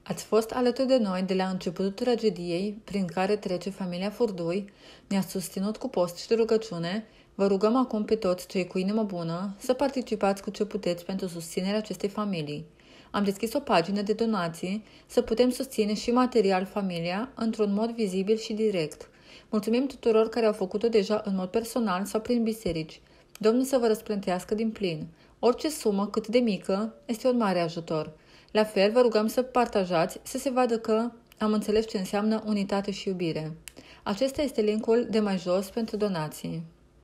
Ați fost alături de noi de la începutul tragediei prin care trece familia Furdui, ne-ați susținut cu post și de rugăciune. Vă rugăm acum pe toți cei cu inimă bună să participați cu ce puteți pentru susținerea acestei familii. Am deschis o pagină de donații să putem susține și material familia într-un mod vizibil și direct. Mulțumim tuturor care au făcut-o deja în mod personal sau prin biserici. Domnul să vă răsplătească din plin. Orice sumă, cât de mică, este un mare ajutor. La fel, vă rugăm să partajați, să se vadă că am înțeles ce înseamnă unitate și iubire. Acesta este linkul de mai jos pentru donații.